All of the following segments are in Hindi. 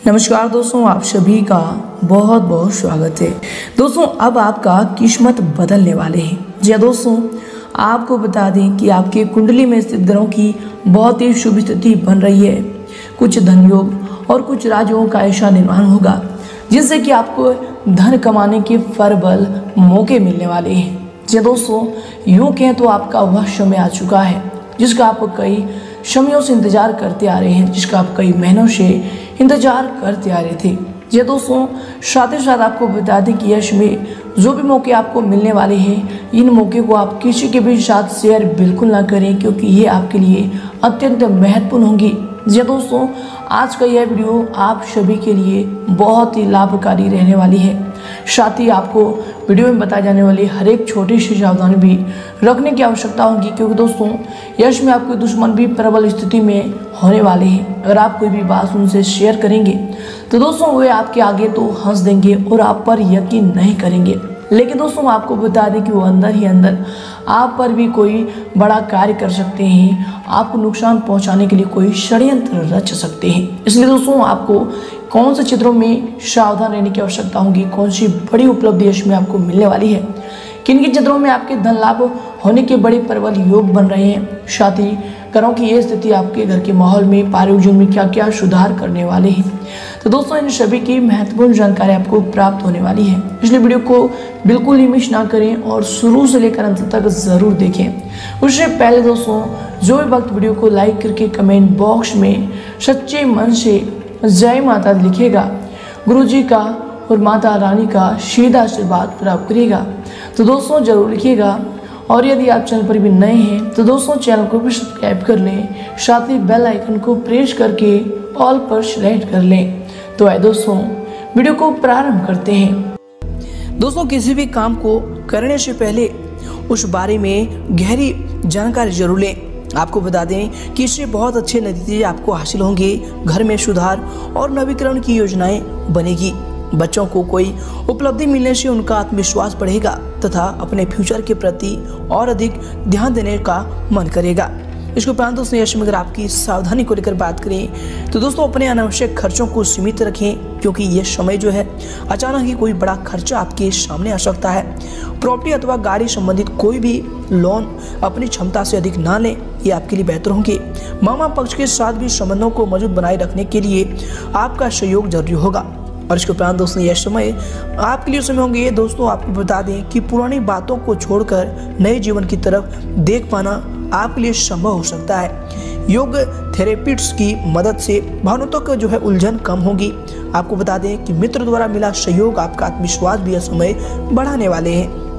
नमस्कार दोस्तों, आप सभी का बहुत बहुत स्वागत है। दोस्तों अब आपका किस्मत बदलने वाले हैं। जी हाँ दोस्तों, आपको बता दें कि आपके कुंडली में स्थित ग्रहों की बहुत ही शुभ स्थिति बन रही है। कुछ धन योग और कुछ राजयोगों का ऐसा निर्माण होगा जिससे कि आपको धन कमाने के प्रबल मौके मिलने वाले हैं। जी दोस्तों, यूँ कहें तो आपका वह समय आ चुका है जिसका आप कई समयों से इंतजार करते आ रहे हैं, जिसका आप कई महीनों से इंतजार करते आ रहे थे। जी दोस्तों, साथ ही साथ आपको बता दें कि यश में जो भी मौके आपको मिलने वाले हैं, इन मौके को आप किसी के भी साथ शेयर बिल्कुल ना करें, क्योंकि ये आपके लिए अत्यंत महत्वपूर्ण होंगी। जी दोस्तों, आज का यह वीडियो आप सभी के लिए बहुत ही लाभकारी रहने वाली है। साथ ही आपको वीडियो में बताए जाने वाली हर एक छोटी सी सावधानी भी रखने की आवश्यकता होगी, क्योंकि दोस्तों यश में आपके दुश्मन भी प्रबल स्थिति में होने वाले हैं। अगर आप कोई भी बात उनसे शेयर करेंगे तो दोस्तों वे आपके आगे तो हंस देंगे और आप पर यकीन नहीं करेंगे, लेकिन दोस्तों आपको बता दें कि वो अंदर ही अंदर आप पर भी कोई बड़ा कार्य कर सकते हैं, आपको नुकसान पहुंचाने के लिए कोई षड्यंत्र रच सकते हैं। इसलिए दोस्तों आपको कौन से क्षेत्रों में सावधान रहने की आवश्यकता होगी, कौन सी बड़ी उपलब्धि इसमें आपको मिलने वाली है, किन किन क्षेत्रों में आपके धन लाभ होने के बड़े प्रबल योग बन रहे हैं। साथ ही ग्रहों की ये स्थिति आपके घर के माहौल में, पारिवारिक में क्या क्या सुधार करने वाले हैं। तो दोस्तों इन सभी की महत्वपूर्ण जानकारी आपको प्राप्त होने वाली है, इसलिए वीडियो को बिल्कुल ही मिस ना करें और शुरू से लेकर अंत तक जरूर देखें। उससे पहले दोस्तों जो भी वक्त वीडियो को लाइक करके कमेंट बॉक्स में सच्चे मन से जय माता लिखिएगा, गुरुजी का और माता रानी का सीधा आशीर्वाद प्राप्त करिएगा। तो दोस्तों जरूर लिखिएगा, और यदि आप चैनल पर भी नए हैं तो दोस्तों चैनल को भी सब्सक्राइब कर लें, साथ ही बेल आइकन को प्रेस करके ऑल पर सेलेक्ट कर लें। तो आइए दोस्तों वीडियो को प्रारंभ करते हैं। दोस्तों किसी भी काम को करने से पहले उस बारे में गहरी जानकारी जरूर लें। आपको बता दें कि इससे बहुत अच्छे नतीजे आपको हासिल होंगे, घर में सुधार और नवीकरण की योजनाएं बनेगी। बच्चों को कोई उपलब्धि मिलने से उनका आत्मविश्वास बढ़ेगा तथा अपने फ्यूचर के प्रति और अधिक ध्यान देने का मन करेगा। इसके उपरांत दोस्तों यश में अगर आपकी सावधानी को लेकर बात करें तो दोस्तों अपने अनावश्यक खर्चों को सीमित रखें, क्योंकि यह समय जो है अचानक ही कोई बड़ा खर्चा आपके सामने आ सकता है। प्रॉपर्टी अथवा गाड़ी संबंधित कोई भी लोन अपनी क्षमता से अधिक ना लें, ये आपके लिए बेहतर होंगे। मामा पक्ष के साथ भी संबंधों को मजबूत बनाए रखने के लिए आपका सहयोग जरूरी होगा। और इसके उपरांत दोस्तों यह समय आपके लिए समय होंगे। ये दोस्तों आपको बता दें कि पुरानी बातों को छोड़कर नए जीवन की तरफ देख पाना आपके लिए संभव हो सकता है। योग थेरेपिस्ट की मदद से भावनात्मक जो है उलझन कम होगी। आपको बता दें कि मित्र द्वारा मिला सहयोग आपका आत्मविश्वास भी यह समय बढ़ाने वाले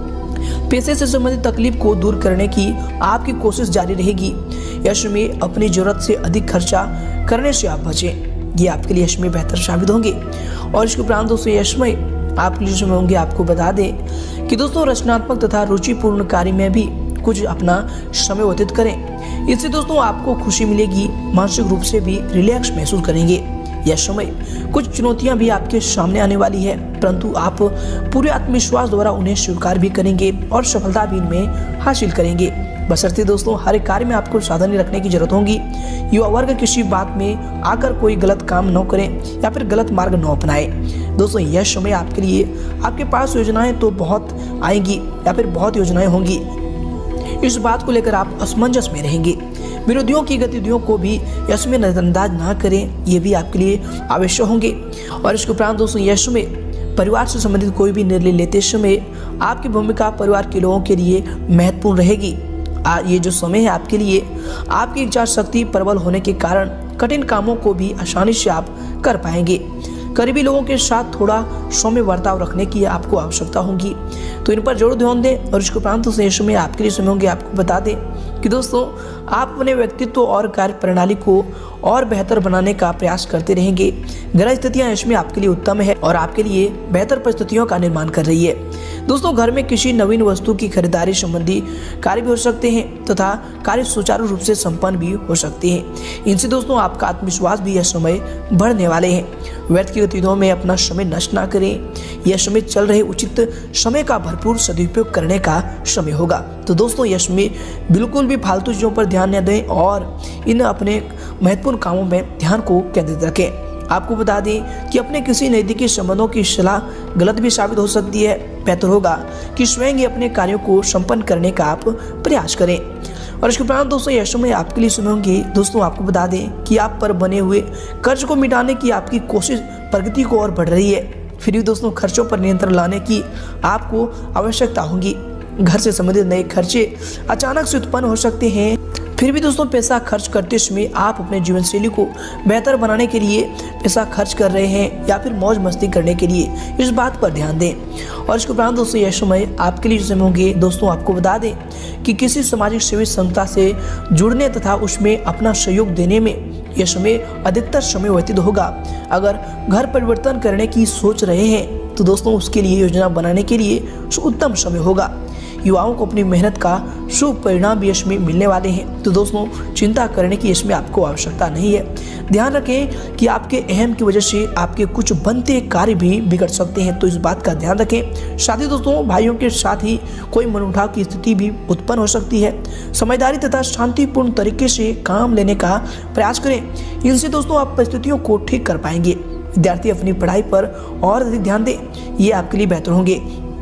हैं। पैसे से संबंधित तकलीफ को दूर करने की आपकी कोशिश जारी रहेगी। यश में अपनी जरूरत से अधिक खर्चा करने से आप बचें, ये आपके लिए यश में बेहतर साबित होंगे। और इसके उपरांत दोस्तों यश में आपके लिए समय होंगे। आपको बता दें कि दोस्तों रचनात्मक तथा रुचिपूर्ण कार्य में भी कुछ अपना समय व्यतीत करें, इससे दोस्तों आपको खुशी मिलेगी, मानसिक रूप से भी रिलैक्स महसूस करेंगे। यह समय कुछ चुनौतियां भी आपके सामने आने वाली है, परंतु आप पूरे आत्मविश्वास द्वारा उन्हें स्वीकार भी करेंगे और सफलता भी इनमें हासिल करेंगे। बशर्ते दोस्तों हर कार्य में आपको सावधानी रखने की जरूरत होगी। युवा वर्ग किसी बात में आकर कोई गलत काम न करें या फिर गलत मार्ग न अपनाए। दोस्तों यह समय आपके लिए आपके पास योजनाएं तो बहुत आएंगी या फिर बहुत योजनाएं होंगी, इस बात को लेकर आप असमंजस में रहेंगे। विरोधियों की गतिविधियों को भी इसमें नजरअंदाज ना करें, ये भी आपके लिए आवश्यक होंगे। और इसके उपरांत दोस्तों यह समय परिवार से संबंधित कोई भी निर्णय लेते समय आपकी भूमिका परिवार के लोगों के लिए महत्वपूर्ण रहेगी। ये जो समय है आपके लिए आपकी इच्छा शक्ति प्रबल होने के कारण कठिन कामों को भी आसानी से आप कर पाएंगे। करीबी लोगों के साथ थोड़ा सौम्य बर्ताव रखने की आपको आवश्यकता होगी, तो इन पर जरूर ध्यान दें। और इसके उपरांत में आपके लिए समय होंगे। आपको बता दें कि दोस्तों आप अपने व्यक्तित्व और कार्य प्रणाली को और बेहतर बनाने का प्रयास करते रहेंगे। ग्रह स्थितियां इसमें आपके लिए उत्तम है और आपके लिए बेहतर परिस्थितियों का निर्माण कर रही है। दोस्तों घर में किसी नवीन वस्तु की खरीदारी संबंधी कार्य भी हो सकते हैं तथा कार्य सुचारू रूप से संपन्न भी हो सकते हैं। इनसे दोस्तों आपका आत्मविश्वास भी यह समय बढ़ने वाले हैं। व्यर्थ की गतिविधियों में अपना समय नष्ट ना करें, यह समय चल रहे उचित समय का भरपूर सदुपयोग करने का समय होगा। तो दोस्तों यह समय बिल्कुल भी फालतू चीजों पर ध्यान न दें और इन अपने महत्वपूर्ण कामों में ध्यान को केंद्रित रखें। आपको बता दें कि अपने किसी नज़दीकी संबंधों की सलाह गलत भी साबित हो सकती है। बेहतर होगा कि स्वयं ही अपने कार्यों को संपन्न करने का आप प्रयास करें। और इसके उपरांत दोस्तों यह समय आपके लिए समय होंगे। दोस्तों आपको बता दें कि आप पर बने हुए कर्ज को मिटाने की आपकी कोशिश प्रगति को और बढ़ रही है। फिर भी दोस्तों खर्चों पर नियंत्रण लाने की आपको आवश्यकता होगी। घर से संबंधित नए खर्चे अचानक से उत्पन्न हो सकते हैं। फिर भी दोस्तों पैसा खर्च करते समय आप अपने जीवन शैली को बेहतर बनाने के लिए पैसा खर्च कर रहे हैं या फिर मौज मस्ती करने के लिए, इस बात पर ध्यान दें। और इसके उपरांत दोस्तों यह समय आपके लिए समय होंगे। दोस्तों आपको बता दें कि किसी सामाजिक सेवी संस्था से जुड़ने तथा उसमें अपना सहयोग देने में यह समय अधिकतर समय व्यतीत होगा। अगर घर परिवर्तन करने की सोच रहे हैं तो दोस्तों उसके लिए योजना बनाने के लिए उत्तम समय होगा। युवाओं को अपनी मेहनत का शुभ परिणाम भी इसमें मिलने वाले हैं, तो दोस्तों चिंता करने की इसमें आपको आवश्यकता नहीं है। ध्यान रखें कि आपके अहम की वजह से आपके कुछ बनते कार्य भी बिगड़ सकते हैं, तो इस बात का ध्यान रखें। साथ ही दोस्तों भाइयों के साथ ही कोई मनमुटाव की स्थिति भी उत्पन्न हो सकती है। समझदारी तथा शांतिपूर्ण तरीके से काम लेने का प्रयास करें। इनसे दोस्तों आप परिस्थितियों को ठीक कर पाएंगे। विद्यार्थी अपनी पढ़ाई पर और अधिक ध्यान दें, ये आपके लिए बेहतर होंगे।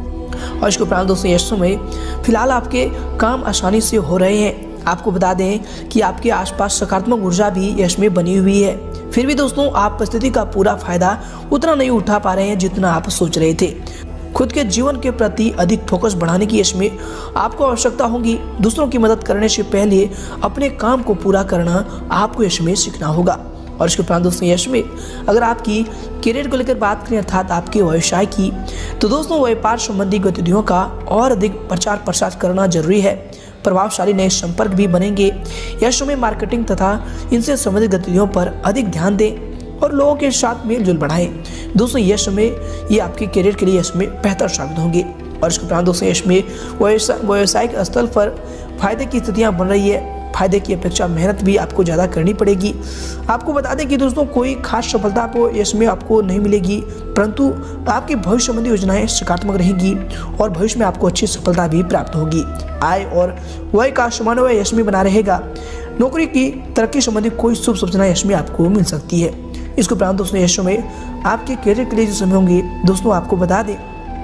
और इसके उपरांत दोस्तों इस समय फिलहाल आपके काम आसानी से हो रहे हैं। आपको बता दें कि आपके आसपास सकारात्मक ऊर्जा भी इसमें बनी हुई है। फिर भी दोस्तों आप परिस्थिति का पूरा फायदा उतना नहीं उठा पा रहे हैं जितना आप सोच रहे थे। खुद के जीवन के प्रति अधिक फोकस बढ़ाने की इसमें आपको आवश्यकता होगी। दूसरों की मदद करने से पहले अपने काम को पूरा करना आपको इसमें सीखना होगा। और इसके उपरांत दोस्तों यश में अगर आपकी करियर को लेकर बात करें अर्थात आपके व्यवसाय की, तो दोस्तों व्यापार संबंधी गतिविधियों का और अधिक प्रचार प्रसार करना जरूरी है। प्रभावशाली नए संपर्क भी बनेंगे। यश में मार्केटिंग तथा इनसे संबंधित गतिविधियों पर अधिक ध्यान दें और लोगों के साथ मेलजोल बढ़ाएं। दोस्तों यश में ये आपके करियर के लिए इसमें बेहतर साबित होंगे। और इसके उपरांत दोस्तों यश में व्यावसायिक स्थल पर फायदे की स्थितियाँ बन रही है। फायदे की अपेक्षा मेहनत भी आपको ज़्यादा करनी पड़ेगी। आपको बता दें कि दोस्तों कोई खास सफलता आपको इसमें आपको नहीं मिलेगी, परंतु आपकी भविष्य संबंधी योजनाएं सकारात्मक रहेंगी और भविष्य में आपको अच्छी सफलता भी प्राप्त होगी। आय और व्यय का समन्वय इसमें बना रहेगा। नौकरी की तरक्की संबंधी कोई शुभ सूचना इसमें आपको मिल सकती है। इसके उपरांत दोस्तों यश में आपके करियर के लिए जो समय होंगे, दोस्तों आपको बता दें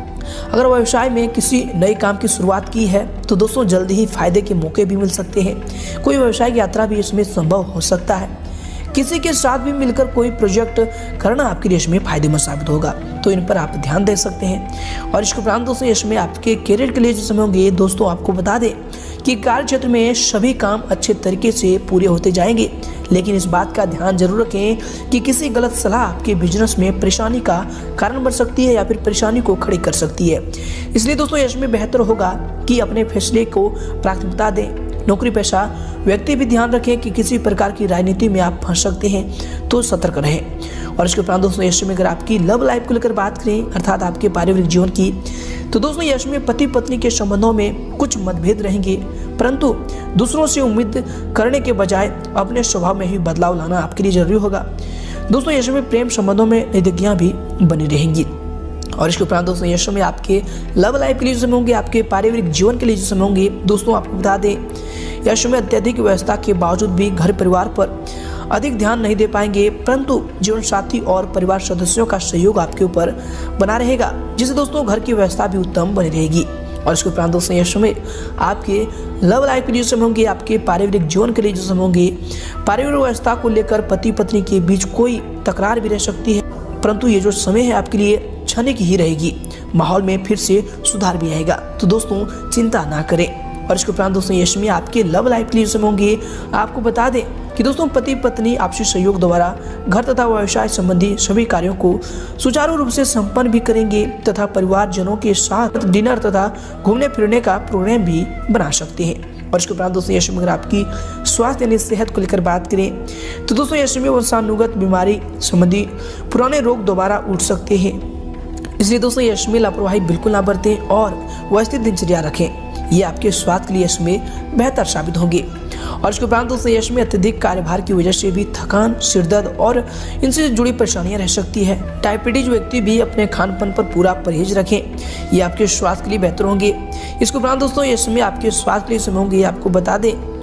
अगर व्यवसाय में किसी नए काम की शुरुआत की है तो दोस्तों जल्दी ही फायदे के मौके भी मिल सकते हैं। कोई व्यावसायिक यात्रा भी इसमें संभव हो सकता है। किसी के साथ भी मिलकर कोई प्रोजेक्ट करना आपके लिए इसमें फायदेमंद साबित होगा, तो इन पर आप ध्यान दे सकते हैं। और इसके उपरांत दोस्तों इसमें आपके करियर के लिए जो समय होंगे, दोस्तों आपको बता दें कि कार्य क्षेत्र में सभी काम अच्छे तरीके से पूरे होते जाएंगे, लेकिन इस बात का ध्यान जरूर रखें कि किसी गलत सलाह आपके बिजनेस में परेशानी का कारण बन सकती है या फिर परेशानी को खड़ी कर सकती है। इसलिए दोस्तों इसमें बेहतर होगा कि अपने फैसले को प्राथमिकता दें। नौकरी पेशा व्यक्ति भी ध्यान रखें कि किसी प्रकार की राजनीति में आप फंस सकते हैं, तो सतर्क रहें। और इसके उपरांत दोस्तों यश में अगर आपकी लव लाइफ को लेकर बात करें अर्थात आपके पारिवारिक जीवन की, तो दोस्तों यश में पति पत्नी के संबंधों में कुछ मतभेद रहेंगे, परंतु दूसरों से उम्मीद करने के बजाय अपने स्वभाव में ही बदलाव लाना आपके लिए जरूरी होगा। दोस्तों यश में प्रेम संबंधों में नजदीकियां भी बनी रहेंगी। और इसके उपरांत दोस्तों यश में आपके लव लाइफ के लिए जो समय होंगे, आपके पारिवारिक जीवन के लिए जो समय होंगे, दोस्तों आपको बता दें यश में अत्यधिक व्यवस्था के बावजूद भी घर परिवार पर अधिक ध्यान नहीं दे पाएंगे, परंतु जीवन साथी और परिवार सदस्यों का सहयोग आपके ऊपर बना रहेगा, जिससे दोस्तों घर की व्यवस्था भी उत्तम बनी रहेगी। और इसके उपरांत दोस्तों यश में आपके लव लाइफ के लिए जो समय होंगे, आपके पारिवारिक जीवन के लिए जो समय होंगे, पारिवारिक व्यवस्था को लेकर पति पत्नी के बीच कोई तकरार भी रह सकती है, परंतु ये जो समय है आपके लिए क्षणिक ही रहेगी। माहौल में फिर से सुधार भी आएगा, तो दोस्तों चिंता ना करें। और इसके उपरांत दोस्तों यश में आपके लव लाइफ के लिए समय होंगे, आपको बता दें कि दोस्तों पति पत्नी आपसी सहयोग द्वारा घर तथा व्यवसाय संबंधी सभी कार्यों को सुचारू रूप से संपन्न भी करेंगे तथा परिवारजनों के साथ डिनर तथा घूमने फिरने का प्रोग्राम भी बना सकते हैं। और इसके उपरांत दोस्तों यश में अगर आपकी स्वास्थ्य यानी सेहत को लेकर बात करें, तो दोस्तों यश में वंशानुगत बीमारी संबंधी पुराने रोग दोबारा उठ सकते हैं, इसलिए दोस्तों यश में लापरवाही बिल्कुल ना बरतें और व्यवस्थित दिनचर्या रखें। ये आपके स्वास्थ्य के लिए यश में बेहतर साबित होंगे। और इसके उपरांत दोस्तों यश में अत्यधिक कार्यभार की वजह से भी थकान, सिरदर्द और इनसे जुड़ी परेशानियां रह सकती है। डायबिटीज व्यक्ति भी अपने खान पान पर पूरा परहेज रखें, ये आपके स्वास्थ्य के लिए बेहतर होंगे। इसके उपरांत दोस्तों यश में आपके स्वास्थ्य के लिए समय होंगे, आपको बता दें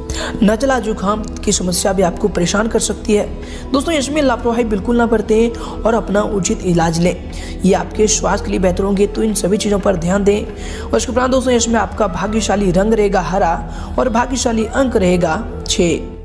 नज़ला जुकाम की समस्या भी आपको परेशान कर सकती है। दोस्तों इसमें लापरवाही बिल्कुल ना बरतें और अपना उचित इलाज लें, ये आपके स्वास्थ्य के लिए बेहतर होंगे। तो इन सभी चीज़ों पर ध्यान दें। और इसके उपरांत दोस्तों इसमें आपका भाग्यशाली रंग रहेगा हरा और भाग्यशाली अंक रहेगा 6।